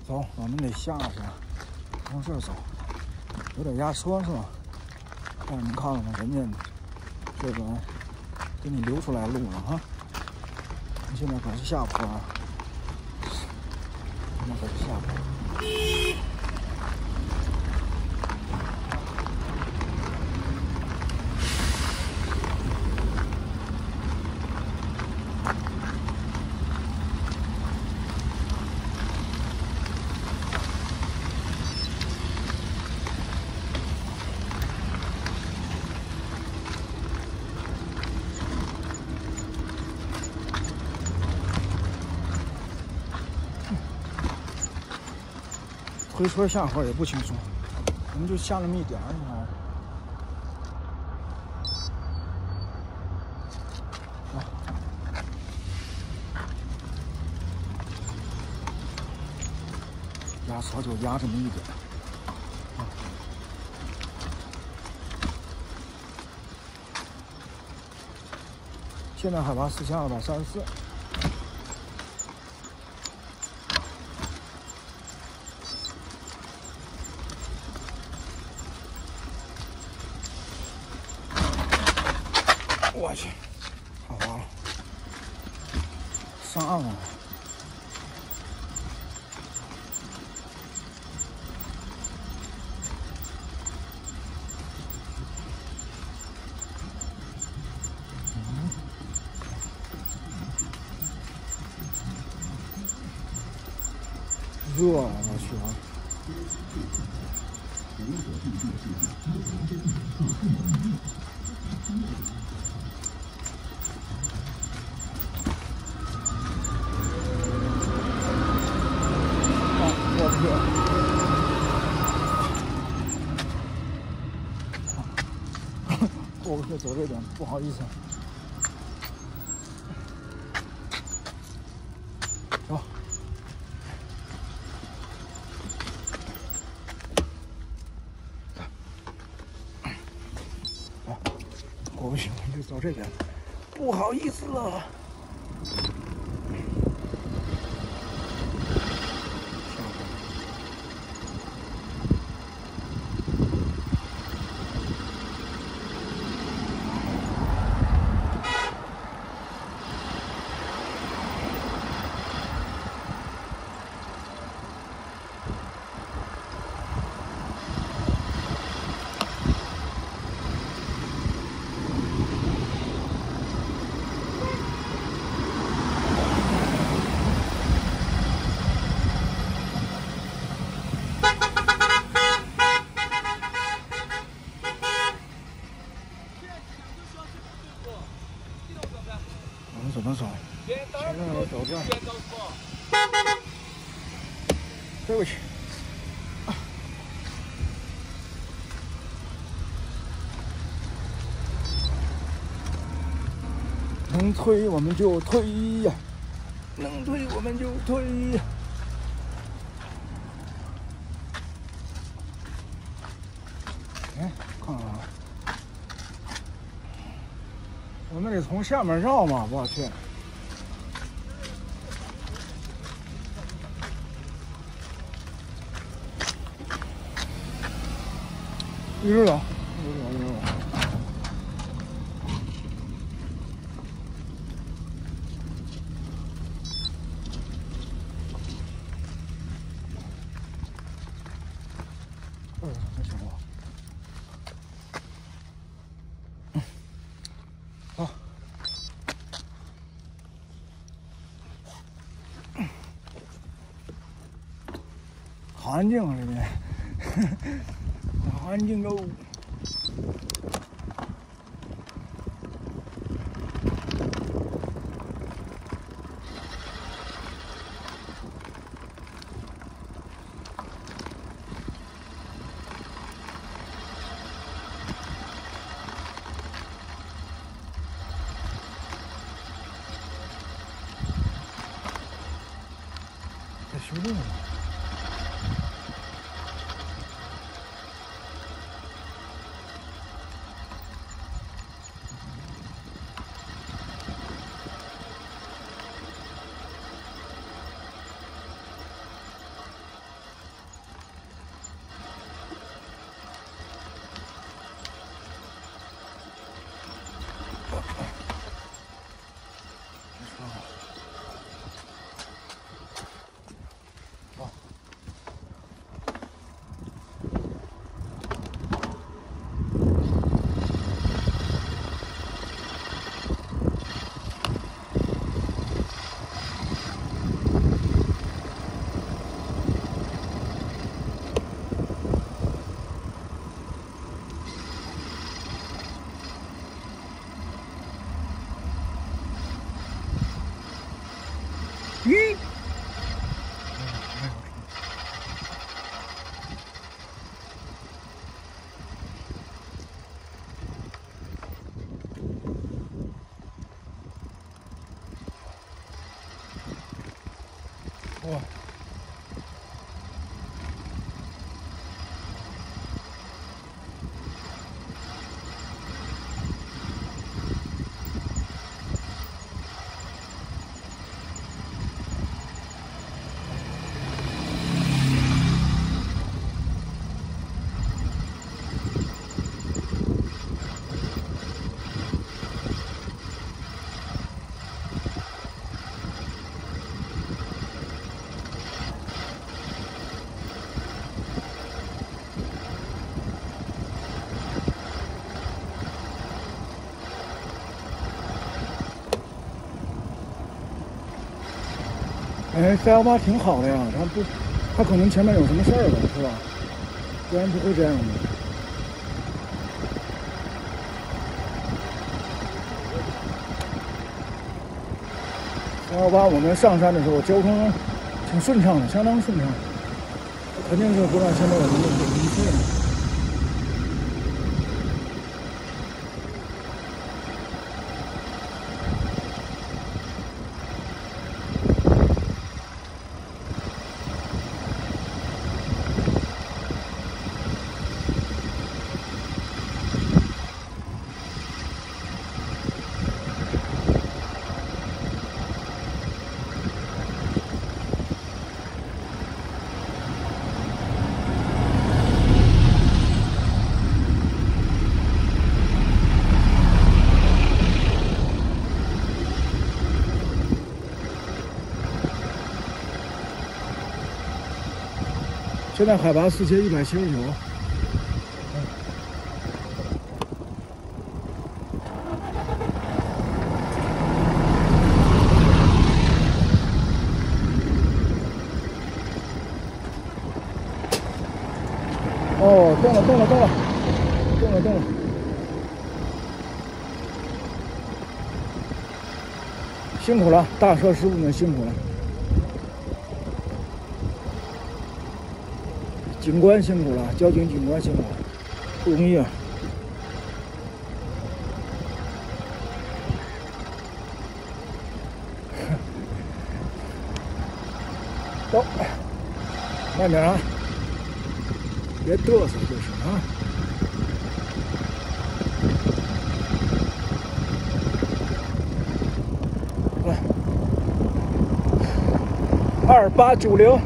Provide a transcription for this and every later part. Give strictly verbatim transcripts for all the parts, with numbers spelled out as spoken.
走，我们得下去，往这走，有点压车是吧？但是你看了吗？人家这个给你留出来路了哈。你现在可是下坡啊，那可是下坡。推车下坡也不轻松，我们就下那么一点儿，你知道吗？啊，压车就压这么一点儿。啊，现在海拔四千二百三十四。我去，太滑了，上岸了。嗯，热啊！我去啊！过不去，过不去，走这点不好意思。走，走，过不去，我们就走这边，不好意思了。我们怎么走？现在我走这儿。对不起。能推我们就推呀，能推我们就推呀。哎，看看啊，我们得从下面绕嘛！我去，一直走，一直走，一直走。嗯，没想过。嗯，好。好安静啊，这边，好安静哦。在修路呢。 咦？哇！哎，三幺八挺好的呀，他不，他可能前面有什么事儿了，是吧？不然不会这样的。三幺八我们上山的时候，交通挺顺畅的，相当顺畅，肯定是不让前面有人有人费的。现在海拔四千一百七十九。哦，动了，动了，动了，动了，动了。辛苦了，大车师傅们辛苦了。警官辛苦了，交警警官辛苦了，不容易啊！走，慢点啊，别嘚瑟就是啊。来，二八九零。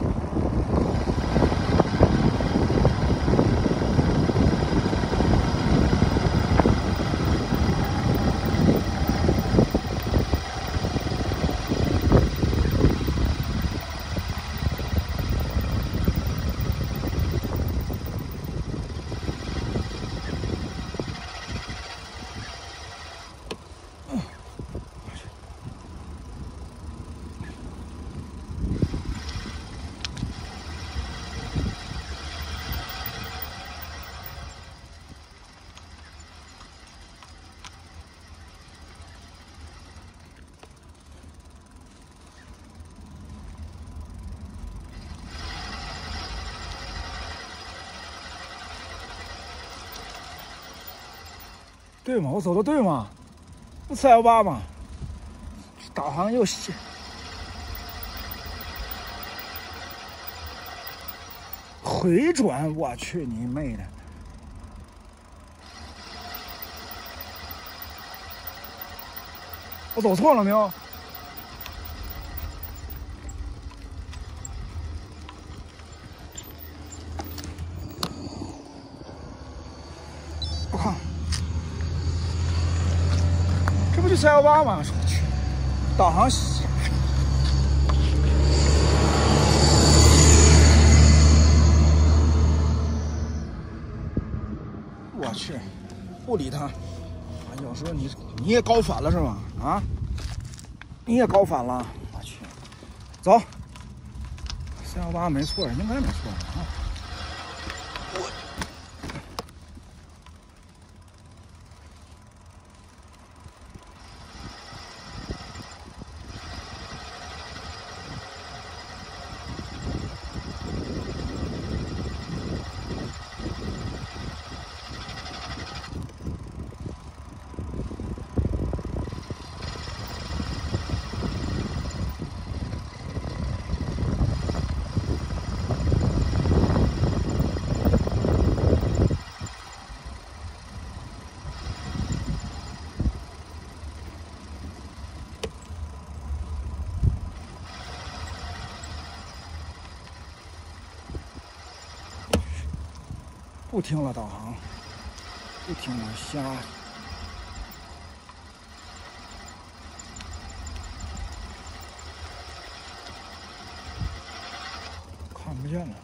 对吗？我走的对吗？不三幺八吗？导航又写回转，我去你妹的！我走错了没有？我靠！这不就三幺八吗？我去，导航写。我去，不理他。有时候你你也高反了是吧？啊，你也高反了。我去，走，三幺八没错，应该没错啊。我。 不听了导航，不听了瞎。看不见了。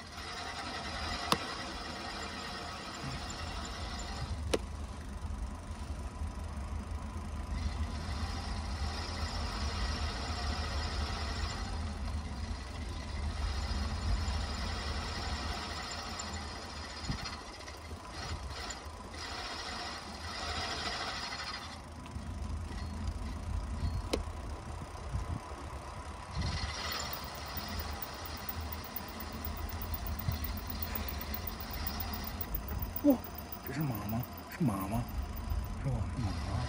哇，这是马吗？是马吗？是吧？是马吗？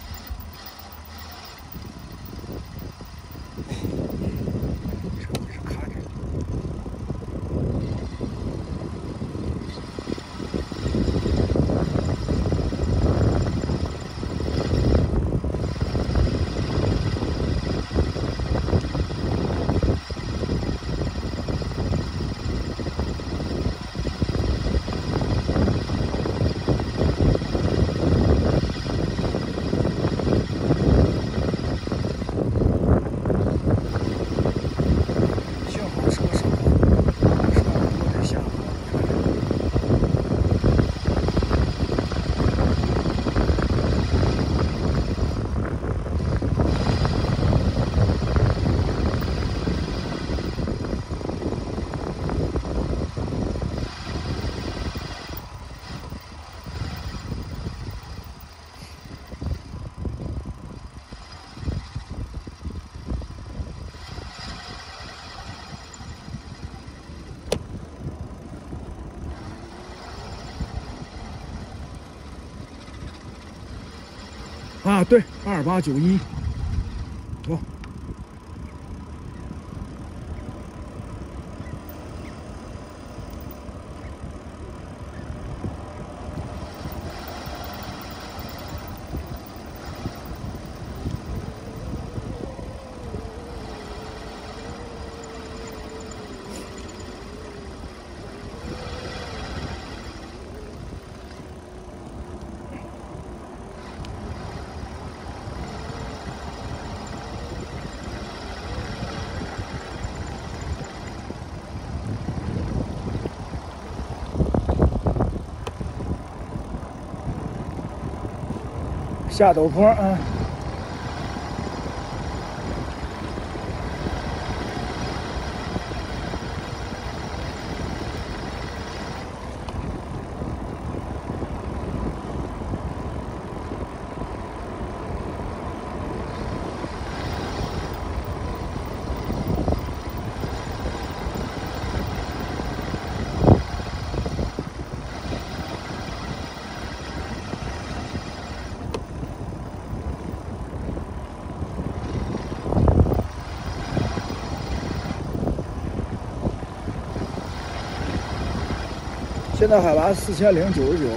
这我是看着。啊，对，二八九一，走。下陡坡啊！现在海拔四千零九十九。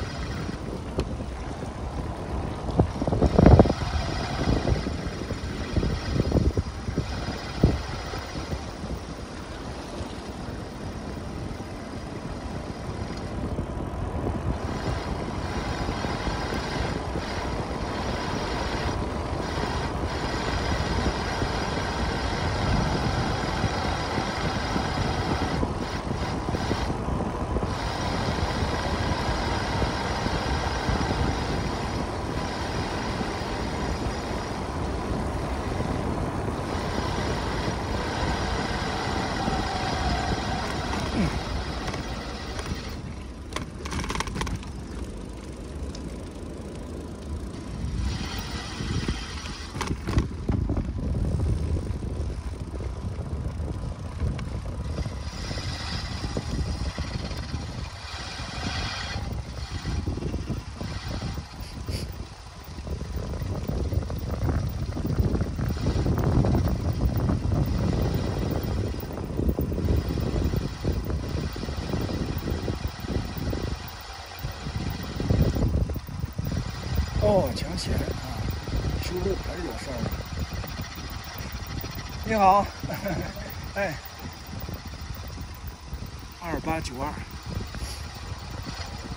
哦，抢险啊！修路还是有事儿的。你好，哎，二八九二。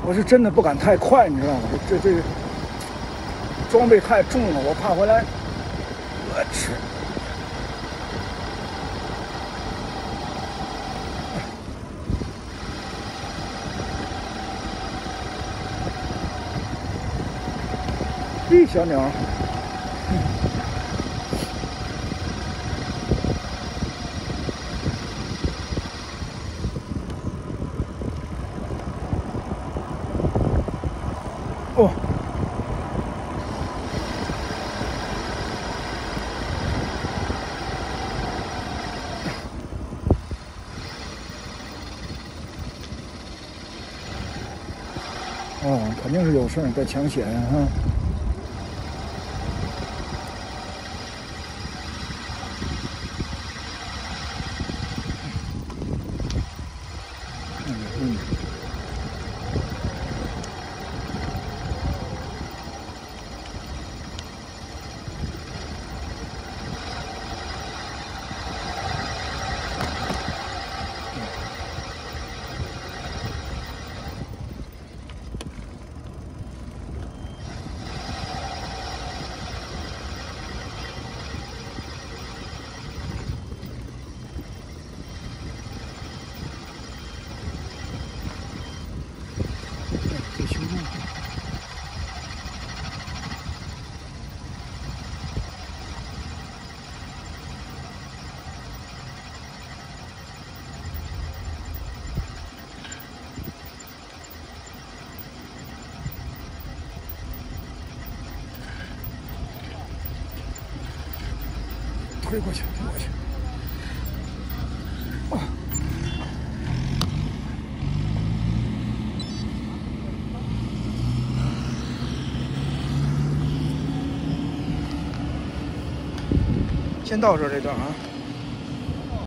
我是真的不敢太快，你知道吗？这这装备太重了，我怕回来，我去。咦，小鸟。哦。哦，肯定是有事儿，在抢险哈。嗯嗯。给修正。推过去，推过去。啊！先到这儿这段啊。